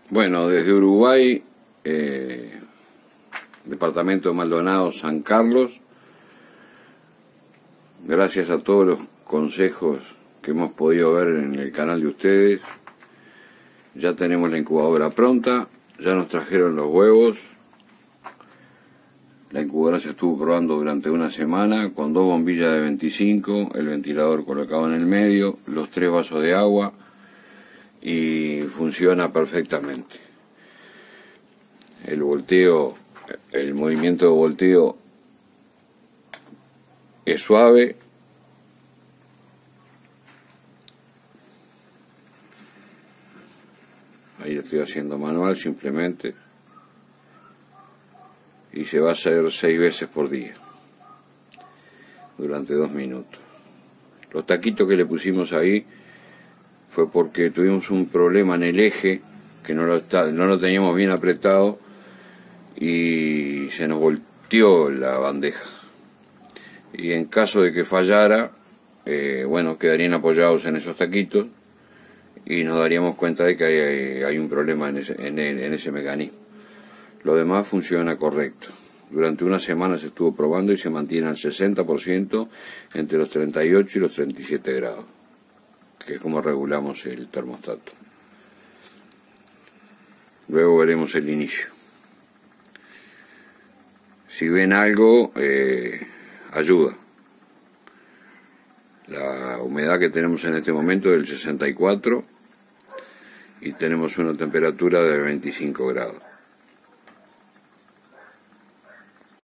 Bueno, desde Uruguay, departamento de Maldonado, San Carlos, gracias a todos los consejos que hemos podido ver en el canal de ustedes, ya tenemos la incubadora pronta, ya nos trajeron los huevos. La incubadora se estuvo probando durante una semana con 2 bombillas de 25, el ventilador colocado en el medio, los 3 vasos de agua, y funciona perfectamente. El volteo, el movimiento de volteo es suave. Ahí lo estoy haciendo manual simplemente. Y se va a hacer 6 veces por día, durante 2 minutos. Los taquitos que le pusimos ahí fue porque tuvimos un problema en el eje, que no lo teníamos bien apretado, y se nos volteó la bandeja. Y en caso de que fallara, bueno, quedarían apoyados en esos taquitos, y nos daríamos cuenta de que hay un problema en ese mecanismo. Lo demás funciona correcto. Durante una semana se estuvo probando y se mantiene al 60% entre los 38 y los 37 grados, que es como regulamos el termostato. Luego veremos el inicio. Si ven algo, ayuda. La humedad que tenemos en este momento es del 64 y tenemos una temperatura de 25 grados.